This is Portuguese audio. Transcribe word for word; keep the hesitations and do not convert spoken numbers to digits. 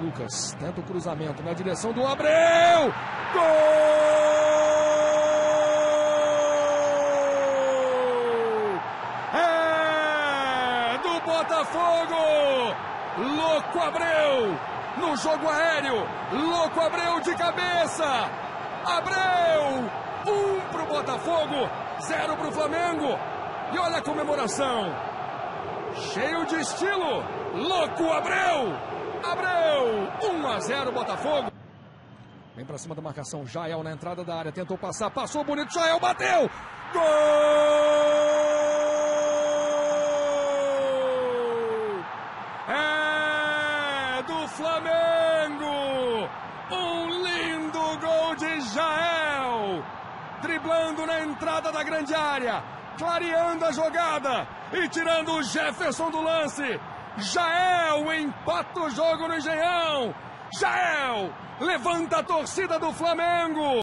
Lucas tenta o cruzamento na direção do Abreu. Gol! É do Botafogo! Louco Abreu! No jogo aéreo, Louco Abreu de cabeça! Abreu! Um pro Botafogo, zero pro Flamengo. E olha a comemoração! Cheio de estilo, Louco Abreu! Abreu, um a zero Botafogo. Vem pra cima da marcação, Jael na entrada da área, tentou passar, passou bonito, Jael bateu! Gol! É do Flamengo! Um lindo gol de Jael! Driblando na entrada da grande área, clareando a jogada e tirando o Jefferson do lance. Jael empata o jogo no Engenhão. Jael levanta a torcida do Flamengo.